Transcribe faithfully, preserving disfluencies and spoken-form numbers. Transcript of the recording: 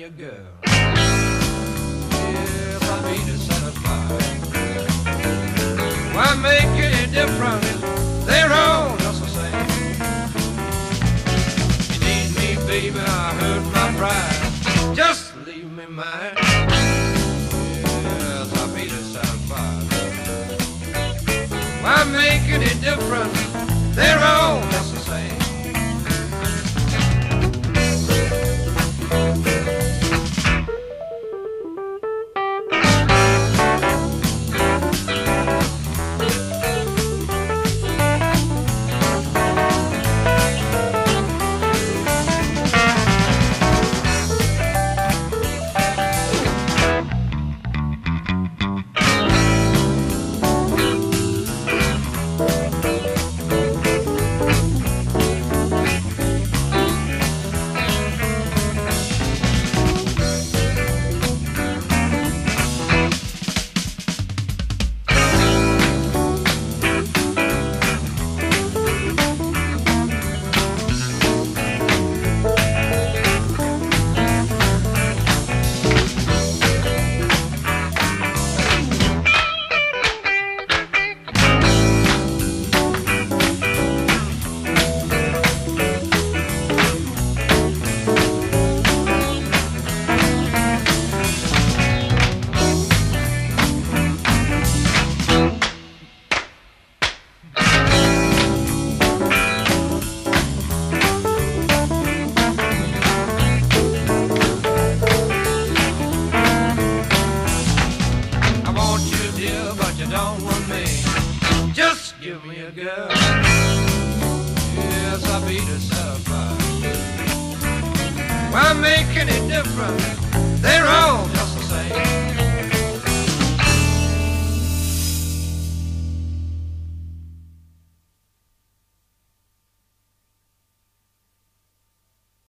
a girl. Yes, I'll be dissatisfied. Why make any difference? They're all just the same. You need me, baby, I hurt my pride. Just leave me mine. Yes, I'll be dissatisfied. Why make any difference? They're all just the same. Don't want me, just give me a girl. Yes, I'll be dissatisfied. Why make any difference? They're all